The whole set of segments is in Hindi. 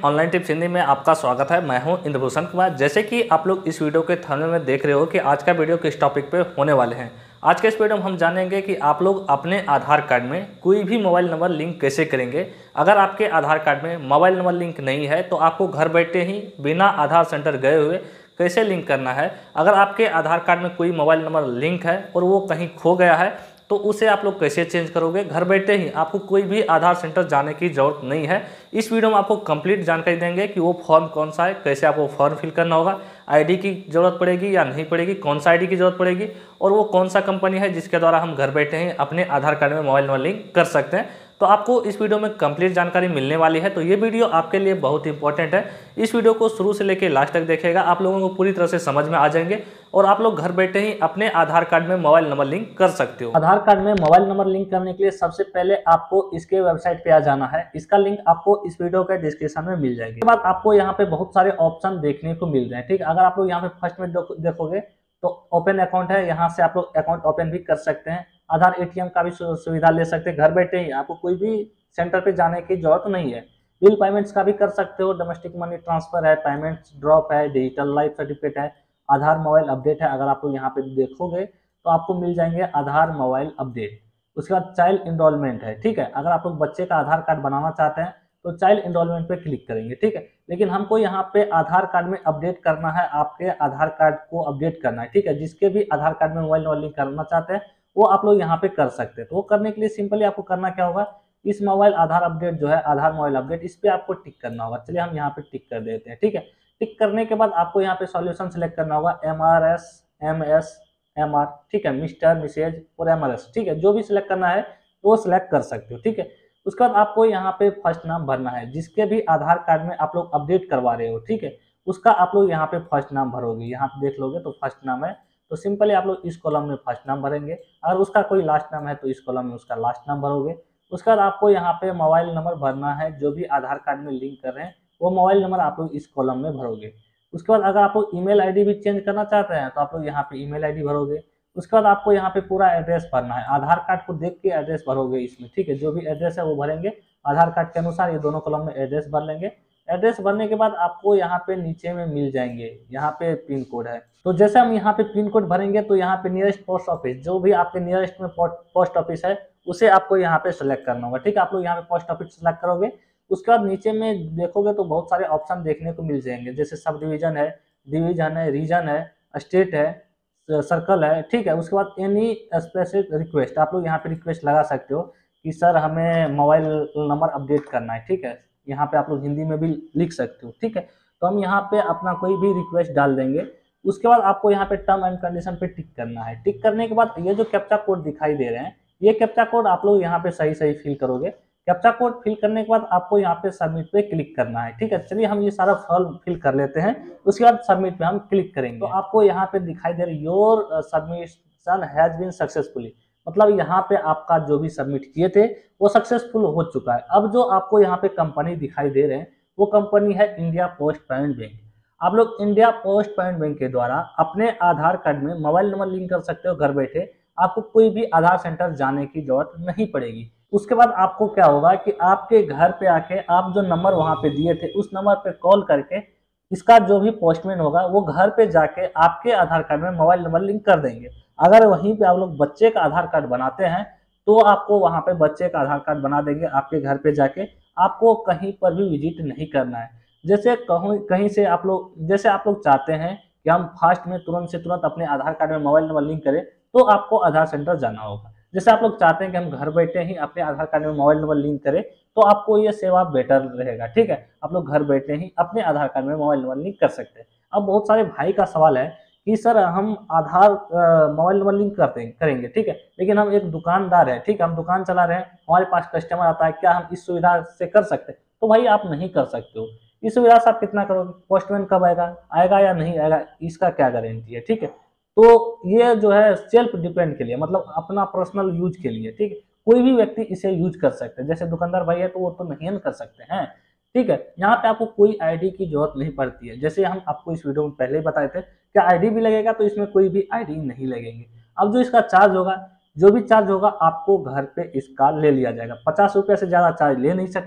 ऑनलाइन टिप्स हिंदी में आपका स्वागत है। मैं हूं इंद्रभूषण कुमार। जैसे कि आप लोग इस वीडियो के थंबनेल में देख रहे हो कि आज का वीडियो किस टॉपिक पे होने वाले हैं। आज के इस वीडियो में हम जानेंगे कि आप लोग अपने आधार कार्ड में कोई भी मोबाइल नंबर लिंक कैसे करेंगे। अगर आपके आधार कार्ड में मोबाइल नंबर लिंक नहीं है तो आपको घर बैठे ही बिना आधार सेंटर गए हुए कैसे लिंक करना है। अगर आपके आधार कार्ड में कोई मोबाइल नंबर लिंक है और वो कहीं खो गया है तो उसे आप लोग कैसे चेंज करोगे। घर बैठे ही आपको कोई भी आधार सेंटर जाने की ज़रूरत नहीं है। इस वीडियो में आपको कंप्लीट जानकारी देंगे कि वो फॉर्म कौन सा है, कैसे आपको फॉर्म फिल करना होगा, आईडी की ज़रूरत पड़ेगी या नहीं पड़ेगी, कौन सा आईडी की ज़रूरत पड़ेगी और वो कौन सा कंपनी है जिसके द्वारा हम घर बैठे ही अपने आधार कार्ड में मोबाइल नंबर लिंक कर सकते हैं। तो आपको इस वीडियो में कंप्लीट जानकारी मिलने वाली है। तो ये वीडियो आपके लिए बहुत इंपॉर्टेंट है। इस वीडियो को शुरू से लेकर लास्ट तक देखिएगा, आप लोगों को पूरी तरह से समझ में आ जाएंगे और आप लोग घर बैठे ही अपने आधार कार्ड में मोबाइल नंबर लिंक कर सकते हो। आधार कार्ड में मोबाइल नंबर लिंक करने के लिए सबसे पहले आपको इसके वेबसाइट पे आ जाना है। इसका लिंक आपको इस वीडियो के डिस्क्रिप्शन में मिल जाएगी। इसके बाद आपको यहाँ पे बहुत सारे ऑप्शन देखने को मिल रहे हैं। ठीक, अगर आप लोग यहाँ पे फर्स्ट में देखोगे तो ओपन अकाउंट है, यहाँ से आप लोग अकाउंट ओपन भी कर सकते हैं। आधार एटीएम का भी सुविधा ले सकते हैं। घर बैठे ही आपको कोई भी सेंटर पे जाने की जरूरत नहीं है। बिल पेमेंट्स का भी कर सकते हो। डोमेस्टिक मनी ट्रांसफर है, पेमेंट्स ड्रॉप है, डिजिटल लाइफ सर्टिफिकेट है, आधार मोबाइल अपडेट है। अगर आप लोग यहाँ पे देखोगे तो आपको मिल जाएंगे आधार मोबाइल अपडेट। उसके बाद चाइल्ड इनरोलमेंट है। ठीक है, अगर आप लोग बच्चे का आधार कार्ड बनाना चाहते हैं तो चाइल्ड इनरोलमेंट पे क्लिक करेंगे। ठीक है, लेकिन हमको यहाँ पे आधार कार्ड में अपडेट करना है, आपके आधार कार्ड को अपडेट करना है। ठीक है, जिसके भी आधार कार्ड में मोबाइल नंबर लिंक करना चाहते हैं वो आप लोग यहाँ पे कर सकते हैं। तो वो करने के लिए सिंपली आपको करना क्या होगा, इस मोबाइल आधार अपडेट जो है, आधार मोबाइल अपडेट, इस पे आपको टिक करना होगा। चलिए हम यहाँ पे टिक कर देते हैं। ठीक है, टिक करने के बाद आपको यहाँ पे सॉल्यूशन सेलेक्ट करना होगा, MRS, MS, MR। ठीक है, मिस्टर, मिसेज और MRS। ठीक है, जो भी सिलेक्ट करना है वो सिलेक्ट कर सकते हो। ठीक है, उसके बाद आपको यहाँ पे फर्स्ट नाम भरना है। जिसके भी आधार कार्ड में आप लोग अपडेट करवा रहे हो, ठीक है, उसका आप लोग यहाँ पे फर्स्ट नाम भरोगे। यहाँ पे देख लोगे तो फर्स्ट नाम है, तो सिंपली आप लोग इस कॉलम में फर्स्ट नाम भरेंगे। अगर उसका कोई लास्ट नाम है तो इस कॉलम में उसका लास्ट नाम भरोगे। उसके बाद आपको यहाँ पे मोबाइल नंबर भरना है, जो भी आधार कार्ड में लिंक कर रहे हैं वो मोबाइल नंबर आप लोग इस कॉलम में भरोगे। उसके बाद अगर आप लोग ईमेल आईडी भी चेंज करना चाहते हैं तो आप लोग यहाँ पे ईमेल आईडी भरोगे। उसके बाद आपको यहाँ पे पूरा एड्रेस भरना है, आधार कार्ड को देख के एड्रेस भरोगे इसमें। ठीक है, जो भी एड्रेस है वो भरेंगे आधार कार्ड के अनुसार। ये दोनों कॉलम में एड्रेस भर लेंगे। एड्रेस भरने के बाद आपको यहाँ पे नीचे में मिल जाएंगे, यहाँ पे पिन कोड है। तो जैसे हम यहाँ पे पिन कोड भरेंगे तो यहाँ पे नियरेस्ट पोस्ट ऑफिस, जो भी आपके नियरेस्ट में पोस्ट ऑफिस है उसे आपको यहाँ पे सेलेक्ट करना होगा। ठीक है, आप लोग यहाँ पे पोस्ट ऑफिस सेलेक्ट करोगे। उसके बाद नीचे में देखोगे तो बहुत सारे ऑप्शन देखने को मिल जाएंगे, जैसे सब डिवीजन है, डिवीजन है, रीजन है, स्टेट है, सर्कल है। ठीक है, उसके बाद एनी स्पेसिफिक रिक्वेस्ट, आप लोग यहाँ पे रिक्वेस्ट लगा सकते हो कि सर हमें मोबाइल नंबर अपडेट करना है। ठीक है, यहाँ पे आप लोग हिंदी में भी लिख सकते हो। ठीक है, तो हम यहाँ पे अपना कोई भी रिक्वेस्ट डाल देंगे। उसके बाद आपको यहाँ पे टर्म एंड कंडीशन पे टिक करना है। टिक करने के बाद ये जो कैप्चा कोड दिखाई दे रहे हैं, ये कैप्चा कोड आप लोग यहाँ पे सही सही फिल करोगे। कैप्चा कोड फिल करने के बाद आपको यहाँ पे सबमिट पे क्लिक करना है। ठीक है, चलिए हम ये सारा फॉर्म फिल कर लेते हैं। उसके बाद सबमिट पे हम क्लिक करेंगे तो आपको यहाँ पे दिखाई दे रहा है your submission has been successfully, मतलब यहाँ पे आपका जो भी सबमिट किए थे वो सक्सेसफुल हो चुका है। अब जो आपको यहाँ पे कंपनी दिखाई दे रहे हैं वो कंपनी है इंडिया पोस्ट पेमेंट बैंक। आप लोग इंडिया पोस्ट पेमेंट बैंक के द्वारा अपने आधार कार्ड में मोबाइल नंबर लिंक कर सकते हो घर बैठे। आपको कोई भी आधार सेंटर जाने की जरूरत नहीं पड़ेगी। उसके बाद आपको क्या होगा कि आपके घर पे आके आप जो नंबर वहां पे दिए थे उस नंबर पे कॉल करके इसका जो भी पोस्टमैन होगा वो घर पे जाके आपके आधार कार्ड में मोबाइल नंबर लिंक कर देंगे। अगर वहीं पे आप लोग बच्चे का आधार कार्ड बनाते हैं तो आपको वहां पे बच्चे का आधार कार्ड बना देंगे आपके घर पे जाके। आपको कहीं पर भी विजिट नहीं करना है। जैसे कहीं से आप लोग, जैसे आप लोग चाहते हैं कि हम फास्ट में तुरंत से तुरंत अपने आधार कार्ड में मोबाइल नंबर लिंक करें तो आपको आधार सेंटर जाना होगा। जैसे आप लोग चाहते हैं कि हम घर बैठे ही अपने आधार कार्ड में मोबाइल नंबर लिंक करें तो आपको ये सेवा बेटर रहेगा। ठीक है, आप लोग घर बैठे ही अपने आधार कार्ड में मोबाइल नंबर लिंक कर सकते हैं। अब बहुत सारे भाई का सवाल है कि सर हम आधार मोबाइल नंबर लिंक करेंगे, ठीक है, लेकिन हम एक दुकानदार है, ठीक है, हम दुकान चला रहे हैं, हमारे पास कस्टमर आता है, क्या हम इस सुविधा से कर सकते हैं? तो भाई आप नहीं कर सकते हो। इस सुविधा से आप कितना करोगे? पोस्टमैन कब आएगा या नहीं आएगा, इसका क्या गारंटी है? ठीक है, तो ये जो है सेल्फ डिपेंड के लिए, मतलब अपना पर्सनल यूज के लिए। ठीक है, कोई भी व्यक्ति इसे यूज कर सकते हैं। जैसे दुकानदार भाई है तो वो तो नहीं कर सकते हैं। ठीक है, यहाँ पे आपको कोई आईडी की जरूरत नहीं पड़ती है। जैसे हम आपको इस वीडियो में पहले ही बताए थे कि आईडी भी लगेगा, तो इसमें कोई भी आईडी नहीं लगेंगे। अब जो इसका चार्ज होगा, जो भी चार्ज होगा आपको घर पे इसका ले लिया जाएगा। 50 रुपये से ज्यादा चार्ज ले नहीं सकता है।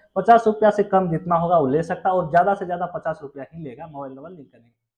50 रुपया से कम जितना होगा वो ले सकता है, और ज़्यादा से ज़्यादा 50 रुपया ही लेगा मोबाइल नंबर लिंक करने के।